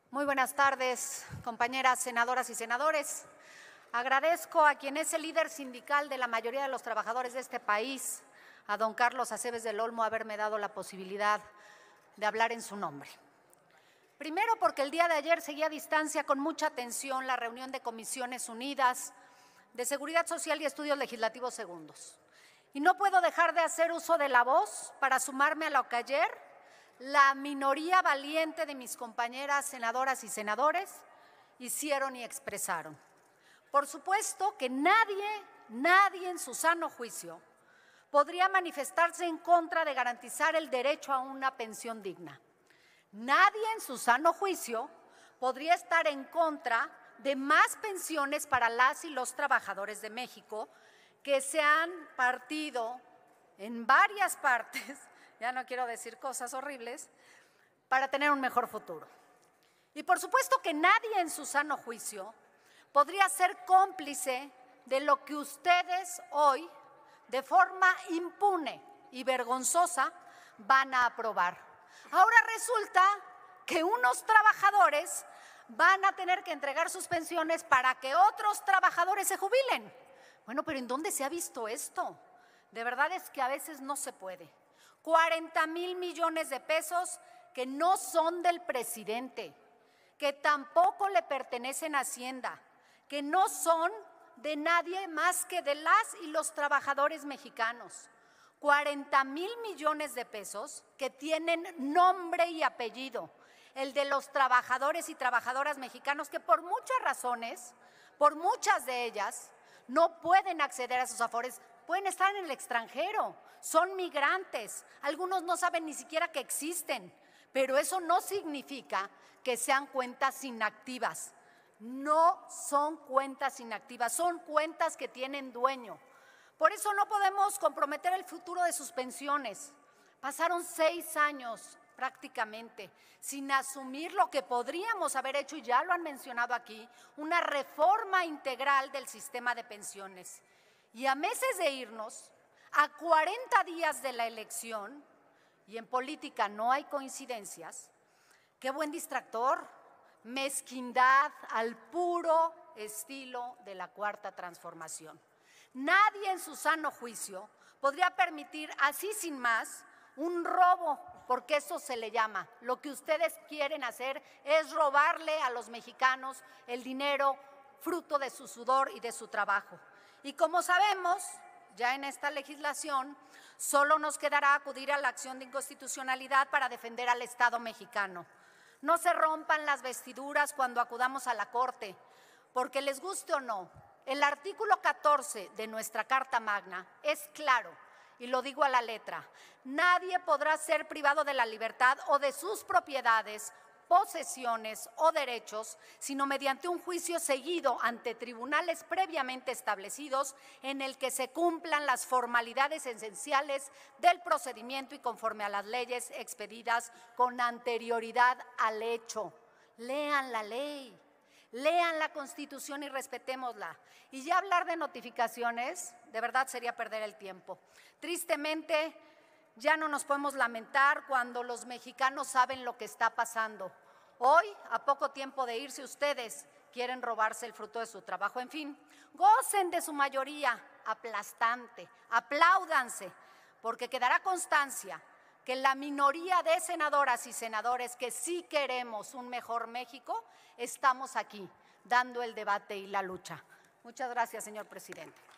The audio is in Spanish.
Muy buenas tardes, compañeras senadoras y senadores. Agradezco a quien es el líder sindical de la mayoría de los trabajadores de este país, a don Carlos Aceves del Olmo, haberme dado la posibilidad de hablar en su nombre. Primero, porque el día de ayer seguí a distancia con mucha atención la reunión de Comisiones Unidas de Seguridad Social y Estudios Legislativos Segundos. Y no puedo dejar de hacer uso de la voz para sumarme a lo que ayer la minoría valiente de mis compañeras senadoras y senadores hicieron y expresaron. Por supuesto que nadie en su sano juicio podría manifestarse en contra de garantizar el derecho a una pensión digna. Nadie en su sano juicio podría estar en contra de más pensiones para las y los trabajadores de México que se han partido en varias partes, ya no quiero decir cosas horribles, para tener un mejor futuro. Y por supuesto que nadie en su sano juicio podría ser cómplice de lo que ustedes hoy, de forma impune y vergonzosa, van a aprobar. Ahora resulta que unos trabajadores van a tener que entregar sus pensiones para que otros trabajadores se jubilen. Bueno, pero ¿en dónde se ha visto esto? De verdad es que a veces no se puede. 40,000 millones de pesos que no son del presidente, que tampoco le pertenecen a Hacienda, que no son de nadie más que de las y los trabajadores mexicanos. 40,000 millones de pesos que tienen nombre y apellido, el de los trabajadores y trabajadoras mexicanos que por muchas razones, por muchas de ellas, no pueden acceder a sus afores, pueden estar en el extranjero, son migrantes, algunos no saben ni siquiera que existen, pero eso no significa que sean cuentas inactivas. No son cuentas inactivas, son cuentas que tienen dueño. Por eso no podemos comprometer el futuro de sus pensiones. Pasaron 6 años prácticamente sin asumir lo que podríamos haber hecho, y ya lo han mencionado aquí, una reforma integral del sistema de pensiones. Y a meses de irnos, a 40 días de la elección, y en política no hay coincidencias, qué buen distractor, mezquindad al puro estilo de la Cuarta Transformación. Nadie en su sano juicio podría permitir así sin más un robo, porque eso se le llama. Lo que ustedes quieren hacer es robarle a los mexicanos el dinero fruto de su sudor y de su trabajo. Y como sabemos, ya en esta legislación, solo nos quedará acudir a la acción de inconstitucionalidad para defender al Estado mexicano. No se rompan las vestiduras cuando acudamos a la Corte, porque les guste o no, el artículo 14 de nuestra Carta Magna es claro, y lo digo a la letra: nadie podrá ser privado de la libertad o de sus propiedades, posesiones o derechos, sino mediante un juicio seguido ante tribunales previamente establecidos en el que se cumplan las formalidades esenciales del procedimiento y conforme a las leyes expedidas con anterioridad al hecho. Lean la ley, lean la Constitución y respetémosla. Y ya hablar de notificaciones, de verdad sería perder el tiempo. Tristemente, ya no nos podemos lamentar cuando los mexicanos saben lo que está pasando. Hoy, a poco tiempo de irse, ustedes quieren robarse el fruto de su trabajo. En fin, gocen de su mayoría aplastante, apláudanse, porque quedará constancia que la minoría de senadoras y senadores que sí queremos un mejor México, estamos aquí dando el debate y la lucha. Muchas gracias, señor presidente.